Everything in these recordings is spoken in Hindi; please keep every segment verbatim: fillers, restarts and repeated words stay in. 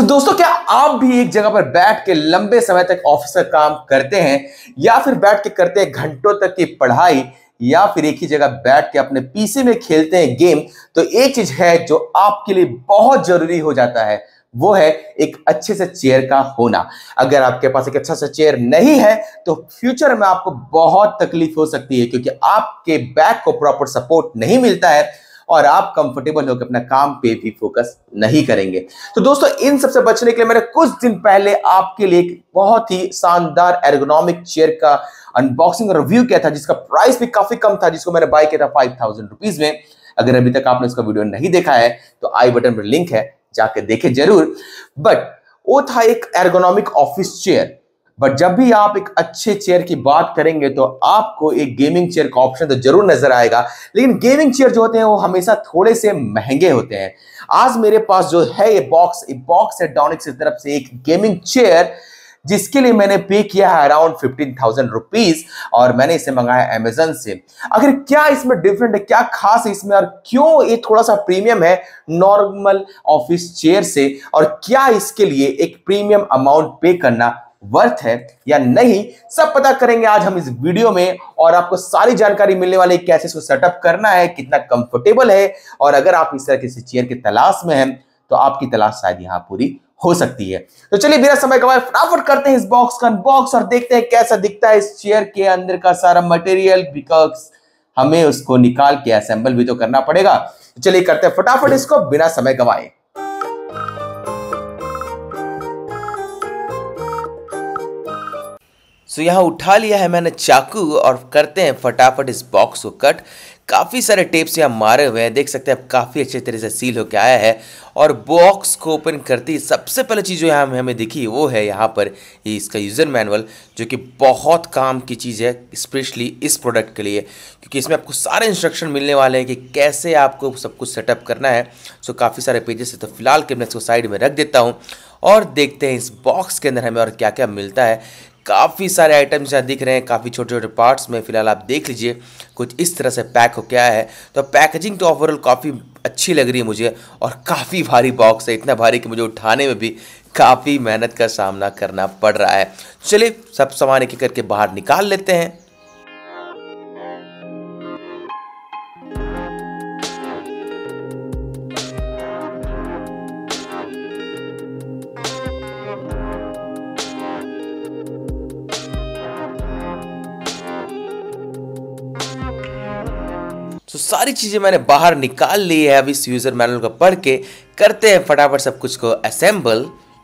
दोस्तों, क्या आप भी एक जगह पर बैठ के लंबे समय तक ऑफिस का काम करते हैं या फिर बैठ के करते हैं घंटों तक की पढ़ाई या फिर एक ही जगह बैठ के अपने पीसी में खेलते हैं गेम। तो एक चीज है जो आपके लिए बहुत जरूरी हो जाता है, वो है एक अच्छे से चेयर का होना। अगर आपके पास एक अच्छा सा चेयर नहीं है तो फ्यूचर में आपको बहुत तकलीफ हो सकती है, क्योंकि आपके बैक को प्रॉपर सपोर्ट नहीं मिलता है और आप कंफर्टेबल होकर अपना काम पे भी फोकस नहीं करेंगे। तो दोस्तों, इन सबसे बचने के लिए मैंने कुछ दिन पहले आपके लिए एक बहुत ही शानदार एर्गोनॉमिक चेयर का अनबॉक्सिंग और रिव्यू किया था, जिसका प्राइस भी काफी कम था, जिसको मैंने बाय किया था फाइव थाउजेंड रुपीज में। अगर अभी तक आपने इसका वीडियो नहीं देखा है तो आई बटन पर लिंक है, जाकर देखें जरूर। बट वो था एक एर्गोनॉमिक ऑफिस चेयर। बट जब भी आप एक अच्छे चेयर की बात करेंगे तो आपको एक गेमिंग चेयर का ऑप्शन तो जरूर नजर आएगा, लेकिन गेमिंग चेयर जो होते हैं वो हमेशा थोड़े से महंगे होते हैं। आज मेरे पास जो है ये बॉक्स ये बॉक्स है डॉनिक्स की तरफ से एक गेमिंग चेयर, जिसके लिए मैंने पे किया है अराउंड फिफ्टीन थाउजेंड रुपीज और मैंने इसे मंगाया अमेजन से। अगर क्या इसमें डिफरेंट है, क्या खास है इसमें, और क्यों ये थोड़ा सा प्रीमियम है नॉर्मल ऑफिस चेयर से, और क्या इसके लिए एक प्रीमियम अमाउंट पे करना वर्थ है या नहीं, सब पता करेंगे आज हम इस वीडियो में। और आपको सारी जानकारी मिलने वाली है, कैसे इसको सेटअप करना है, कितना कंफर्टेबल है, और अगर आप इस तरह किसी चेयर की तलाश में हैं तो आपकी तलाश शायद यहां पूरी हो सकती है। तो चलिए बिना समय गवाए फटाफट करते हैं इस बॉक्स का अनबॉक्स और देखते हैं कैसा दिखता है इस चेयर के अंदर का सारा मटेरियल, बिकॉज हमें उसको निकाल के असेंबल भी तो करना पड़ेगा। तो चलिए करते हैं फटाफट इसको बिना समय गवाए। सो यहाँ उठा लिया है मैंने चाकू और करते हैं फटाफट इस बॉक्स को कट। काफ़ी सारे टेप्स यहाँ मारे हुए हैं, देख सकते हैं काफ़ी अच्छे तरह से सील होकर आया है। और बॉक्स को ओपन करते ही सबसे पहले चीज़ जो यहाँ हमें दिखी वो है यहाँ पर ये इसका यूज़र मैनुअल, जो कि बहुत काम की चीज़ है स्पेशली इस प्रोडक्ट के लिए, क्योंकि इसमें आपको सारे इंस्ट्रक्शन मिलने वाले हैं कि कैसे आपको सब कुछ सेटअप करना है। सो काफ़ी सारे पेजेस है, तो फिलहाल के मैं इसको साइड में रख देता हूँ और देखते हैं इस बॉक्स के अंदर हमें और क्या क्या मिलता है। काफ़ी सारे आइटम्स यहाँ दिख रहे हैं, काफ़ी छोटे छोटे पार्ट्स में। फिलहाल आप देख लीजिए कुछ इस तरह से पैक हो क्या है। तो पैकेजिंग तो ओवरऑल काफ़ी अच्छी लग रही है मुझे, और काफ़ी भारी बॉक्स है, इतना भारी कि मुझे उठाने में भी काफ़ी मेहनत का सामना करना पड़ रहा है। चलिए सब सामान एक एक करके बाहर निकाल लेते हैं। तो सारी चीज़ें मैंने बाहर निकाल ली है। अब इस यूज़र मैनुअल को पढ़ के करते हैं फटाफट सब कुछ को असेंबल।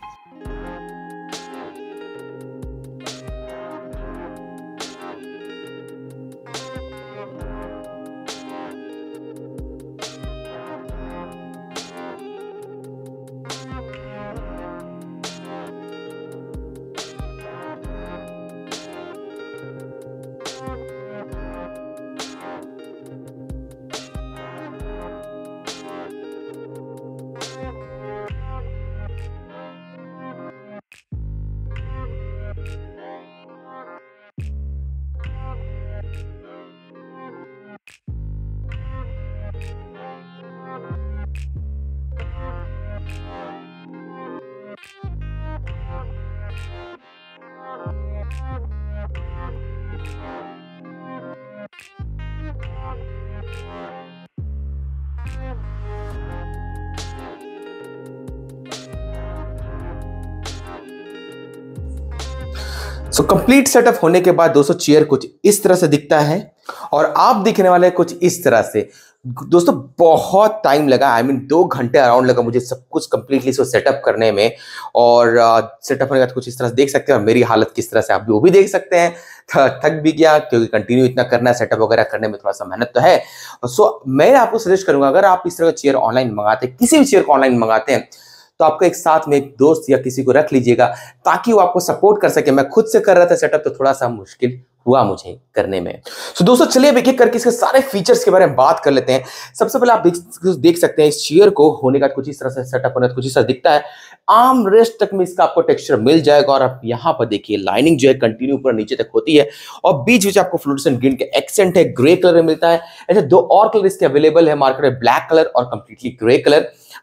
सो कंप्लीट सेटअप होने के बाद दोस्तों चेयर कुछ इस तरह से दिखता है और आप दिखने वाले कुछ इस तरह से। दोस्तों बहुत टाइम लगा, आई मीन दो घंटे अराउंड लगा मुझे सब कुछ कंप्लीटली इसको सेटअप करने में। और सेटअप होने के बाद कुछ इस तरह से देख सकते हैं, और मेरी हालत किस तरह से आप भी वो भी देख सकते हैं। थक भी गया क्योंकि कंटिन्यू इतना करना है, सेटअप वगैरह करने में थोड़ा सा मेहनत तो है। सो मैं आपको सजेस्ट करूंगा, अगर आप इस तरह का चेयर ऑनलाइन मंगाते हैं, किसी भी चेयर को ऑनलाइन मंगाते हैं, तो आपका एक साथ में एक दोस्त या किसी को रख लीजिएगा ताकि वो आपको सपोर्ट कर सके। मैं खुद से कर रहा था सेटअप, तो थोड़ा सा मुश्किल हुआ मुझे करने में। सो so, दोस्तों चलिए अब एक एक करके इसके सारे फीचर्स के बारे में बात कर लेते हैं। सबसे पहले आप देख, देख सकते हैं इस चेयर को होने का कुछ इस तरह से सेटअप होने का कुछ इस तरह दिखता है। आर्म रेस्ट तक में इसका आपको टेक्सचर मिल जाएगा, और आप यहाँ पर देखिए लाइनिंग जो है कंटिन्यू ऊपर नीचे तक होती है, और बीच बीच आपको फ्लोरेसेंट ग्रीन के एक्सेंट है, ग्रे कलर में मिलता है। ऐसे दो और कलर इसके अवेलेबल है मार्केट में, ब्लैक कलर और कंप्लीटली ग्रे कलर।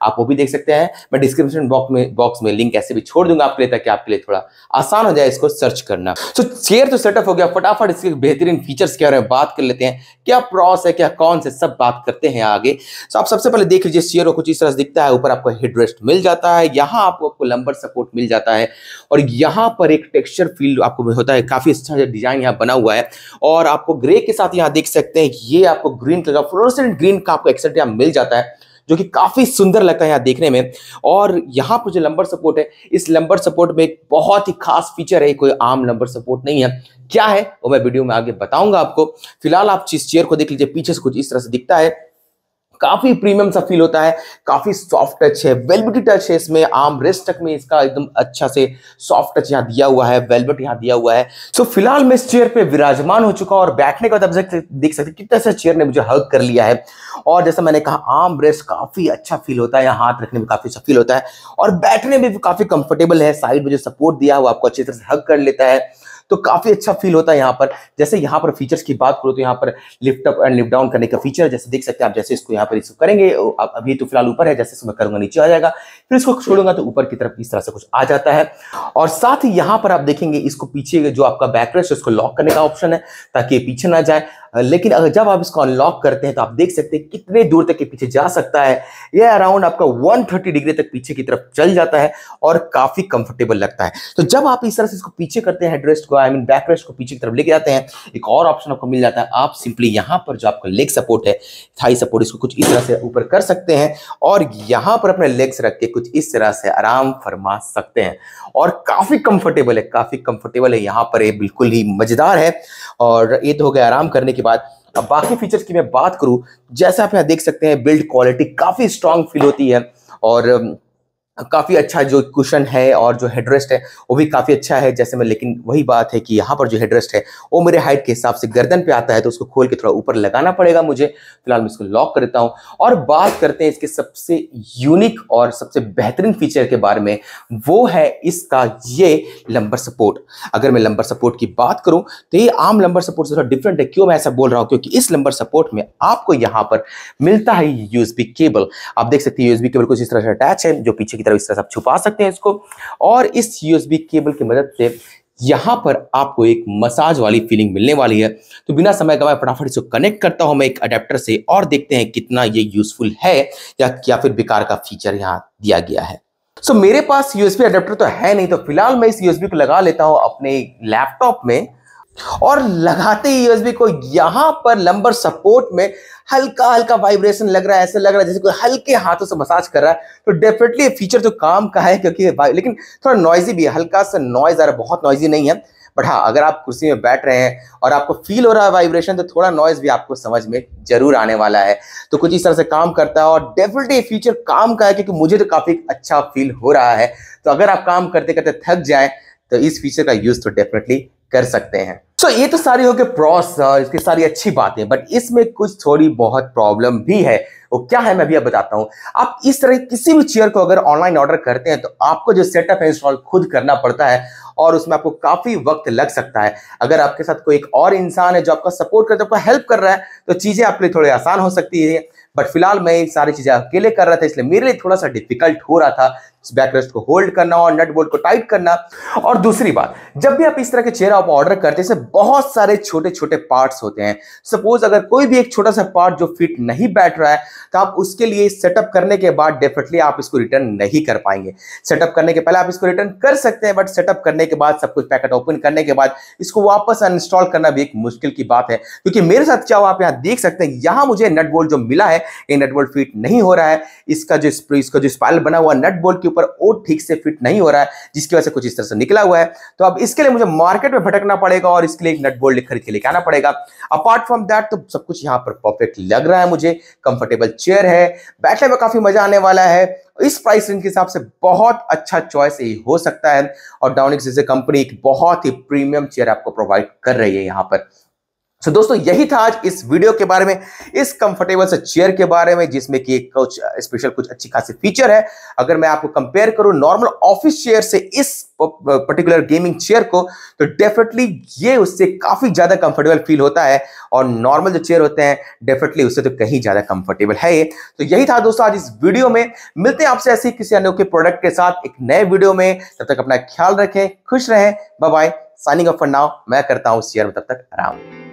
आप वो भी देख सकते हैं। मैं डिस्क्रिप्शन बॉक्स में बॉक्स में लिंक ऐसे भी छोड़ दूंगा आपके लिए, ताकि आपके लिए थोड़ा आसान हो जाए इसको सर्च करना। तो चेयर तो सेटअप हो गया, फटाफट इसके बेहतरीन फीचर्स के बारे में बात कर लेते हैं। क्या प्रॉस है, क्या कौन से, सब बात करते हैं आगे। तो आप सबसे पहले देख लीजिए, चेयर को कुछ इस तरह से दिखता है। ऊपर आपको हेडरेस्ट मिल जाता है, यहाँ आपको आपको लंबर सपोर्ट मिल जाता है, और यहाँ पर एक टेक्सचर फील आपको होता है। काफी अच्छा डिजाइन यहाँ बना हुआ है, और आपको ग्रे के साथ यहाँ देख सकते हैं ये आपको ग्रीन कलर, फ्लोरोसेंट ग्रीन का आपको एक्सेंट यहाँ मिल जाता है, जो कि काफी सुंदर लगता है यहाँ देखने में। और यहाँ पर जो लंबर सपोर्ट है, इस लंबर सपोर्ट में एक बहुत ही खास फीचर है, कोई आम लंबर सपोर्ट नहीं है। क्या है वो मैं वीडियो में आगे बताऊंगा आपको। फिलहाल आप इस चेयर को देख लीजिए, पीछे से कुछ इस तरह से दिखता है। काफी प्रीमियम सा फील होता है, काफी सॉफ्ट टच है, वेलवेटी टच है इसमें। आर्म रेस्ट तक में इसका एकदम अच्छा से सॉफ्ट टच यहाँ दिया हुआ है, वेलवेट यहाँ दिया हुआ है। सो फिलहाल मैं इस चेयर पे विराजमान हो चुका हूं, और बैठने के बाद आप देख सकते कितना सा चेयर ने मुझे हग कर लिया है। और जैसा मैंने कहा, आर्म रेस्ट काफी अच्छा फील होता है, हाथ रखने में काफी अच्छा फील होता है, और बैठने में भी काफी कंफर्टेबल है। साइड में जो सपोर्ट दिया है वो आपको अच्छी तरह से हग कर लेता है, तो काफी अच्छा फील होता है यहाँ पर। जैसे यहाँ पर फीचर्स की बात करो तो यहाँ पर lift up and lift down करने का फीचर है, जैसे देख सकते हैं आप। जैसे इसको यहाँ पर इसको करेंगे, अभी तो फिलहाल ऊपर है, जैसे इसको मैं करूंगा नीचे आ जाएगा, फिर इसको छोड़ूंगा तो ऊपर की तरफ इस तरह से कुछ आ जाता है। और साथ ही यहाँ पर आप देखेंगे, इसको पीछे जो आपका बैकरेस्ट है उसको लॉक करने का ऑप्शन है, ताकि ये पीछे ना जाए। लेकिन अगर जब आप इसको अनलॉक करते हैं तो आप देख सकते हैं कितने दूर तक ये पीछे जा सकता है। ये अराउंड आपका एक सौ तीस डिग्री तक पीछे की तरफ चल जाता है, और काफी कंफर्टेबल लगता है। तो जब आप इस तरह से इसको पीछे करते हैं, हेडरेस्ट को, आई मीन बैकरेस्ट को पीछे की तरफ लेके जाते हैं, एक और ऑप्शन आपको मिल जाता है। आप सिंपली यहाँ पर जो आपका लेग सपोर्ट है, थाई सपोर्ट, इसको कुछ इस तरह से ऊपर कर सकते हैं, और यहाँ पर अपने लेग्स रख के कुछ इस तरह से आराम फरमा सकते हैं, और काफी कंफर्टेबल है, काफी कंफर्टेबल है यहाँ पर। ये बिल्कुल ही मजेदार है। और ये तो हो गया आराम करने के बाद। अब बाकी फीचर्स की मैं बात करूं, जैसा आप यहाँ देख सकते हैं, बिल्ड क्वालिटी काफी स्ट्रांग फील होती है, और काफी अच्छा जो कुशन है और जो हेडरेस्ट है वो भी काफी अच्छा है। जैसे मैं, लेकिन वही बात है कि यहाँ पर जो हेडरेस्ट है वो मेरे हाइट के हिसाब से गर्दन पे आता है, तो उसको खोल के थोड़ा ऊपर लगाना पड़ेगा मुझे। फिलहाल मैं इसको लॉक कर देता हूँ, और बात करते हैं इसके सबसे यूनिक और सबसे बेहतरीन फीचर के बारे में। वो है इसका ये लंबर सपोर्ट। अगर मैं लंबर सपोर्ट की बात करूं तो ये आम लंबर सपोर्ट से थोड़ा डिफरेंट है। क्यों मैं ऐसा बोल रहा हूं? क्योंकि इस लंबर सपोर्ट में आपको यहाँ पर मिलता है यूएसबी केबल। आप देख सकते हैं यूएसबी केबल कुछ इस तरह से अटैच है, जो पीछे की तरफ इस तरह से आप छुपा सकते हैं इसको, और इस यूएसबी केबल की मदद से यहां पर आपको एक मसाज वाली फीलिंग मिलने वाली है। तो बिना समय गवाए फटाफट इसको कनेक्ट करता हूं मैं एक अडेप्टर से, और देखते हैं कितना ये यूजफुल है, या क्या फिर बेकार का फीचर यहां दिया गया है। सो so, मेरे पास यूएसबी अडेप्टर तो है नहीं, तो फिलहाल मैं इस यूएसबी को लगा लेता हूं अपने लैपटॉप में, और लगाते ही यूएसबी को यहां पर लंबर सपोर्ट में हल्का हल्का वाइब्रेशन लग रहा है। ऐसा लग रहा है जैसे कोई हल्के हाथों से मसाज कर रहा है। तो डेफिनेटली फीचर तो काम का है, क्योंकि लेकिन थोड़ा नॉइजी भी है, हल्का सा नॉइज आ रहा है, बहुत नॉइजी नहीं है। बट हाँ, अगर आप कुर्सी में बैठ रहे हैं और आपको फील हो रहा है वाइब्रेशन, तो थोड़ा नॉइज भी आपको समझ में जरूर आने वाला है। तो कुछ इस तरह से काम करता है, और डेफिनेटली फीचर काम का है, क्योंकि मुझे तो काफी अच्छा फील हो रहा है। तो अगर आप काम करते करते थक जाए तो इस फीचर का यूज तो डेफिनेटली कर सकते हैं। सो so, ये तो सारी हो गई प्रॉस और इसकी सारी अच्छी बातें, बट इसमें कुछ थोड़ी बहुत प्रॉब्लम भी है। वो क्या है मैं भी अब बताता हूं। आप इस तरह किसी भी चेयर को अगर ऑनलाइन ऑर्डर करते हैं तो आपको जो सेटअप है इंस्टॉल खुद करना पड़ता है, और उसमें आपको काफी वक्त लग सकता है। अगर आपके साथ कोई एक और इंसान है जो आपका सपोर्ट करता है, आपको हेल्प कर रहा है, तो चीजें आपके लिए थोड़ी आसान हो सकती है। बट फिलहाल मैं ये सारी चीजें अकेले कर रहा था, इसलिए मेरे लिए थोड़ा सा डिफिकल्ट हो रहा था बैकरेस्ट को होल्ड करना और नट बोल्ट को टाइट करना। और दूसरी बात, जब भी आप इस तरह के चेयर आप ऑर्डर करते हैं, बहुत सारे छोटे छोटे पार्ट्स होते हैं। सपोज अगर कोई भी एक छोटा सा पार्ट जो फिट नहीं बैठ रहा है, तो आप उसके लिए सेटअप करने के बाद डेफिनेटली आप इसको रिटर्न नहीं कर पाएंगे। सेटअप करने के पहले आप इसको रिटर्न कर सकते हैं, बट सेटअप करने के बाद सब कुछ पैकेट ओपन करने के बाद इसको वापस अनइंस्टॉल करना भी एक मुश्किल की बात है। क्योंकि मेरे साथ क्या हुआ आप यहाँ देख सकते हैं, यहाँ मुझे नट बोल्ट जो मिला है, ये नट बोल्ट फिट नहीं हो रहा है। इसका जो इसका जो स्पाइरल बना हुआ नट बोल्ट के ऊपर वो ठीक से फिट नहीं हो रहा है, जिसकी वजह से कुछ इस तरह से निकला हुआ है। तो अब इसके लिए मुझे मार्केट में भटकना पड़ेगा और इसके लिए एक नट बोल्ट खरीद के लेके आना पड़ेगा। अपार्ट फ्रॉम दैट तो सब कुछ यहाँ पर परफेक्ट लग रहा है मुझे। कंफर्टेबल चेयर है, बैठने में काफी मजा आने वाला है। इस प्राइस रेंज के हिसाब से बहुत अच्छा चॉइस ये हो सकता है, और डाउनिक्स जैसे कंपनी एक बहुत ही प्रीमियम चेयर आपको प्रोवाइड कर रही है यहाँ पर। सो so, दोस्तों यही था आज इस वीडियो के बारे में, इस कंफर्टेबल से चेयर के बारे में जिसमें कि कुछ स्पेशल कुछ अच्छी खासी फीचर है। अगर मैं आपको कंपेयर करूं नॉर्मल ऑफिस चेयर से इस पर्टिकुलर गेमिंग चेयर को, तो डेफिनेटली ये उससे काफी ज्यादा कंफर्टेबल फील होता है, और नॉर्मल जो चेयर होते हैं डेफिनेटली उससे तो कहीं ज्यादा कंफर्टेबल है ये। तो यही था दोस्तों आज इस वीडियो में। मिलते हैं आपसे ऐसे किसी अनोखे प्रोडक्ट के साथ एक नए वीडियो में। तब तक अपना ख्याल रखें, खुश रहें, bye bye, signing off for now. मैं करता हूं शेयर में, तब तक आराम।